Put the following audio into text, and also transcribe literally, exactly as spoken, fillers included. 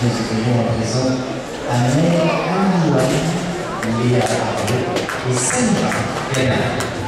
nous accueillons à présent Amel Amouane, Léa Arnaud et Samira Gana.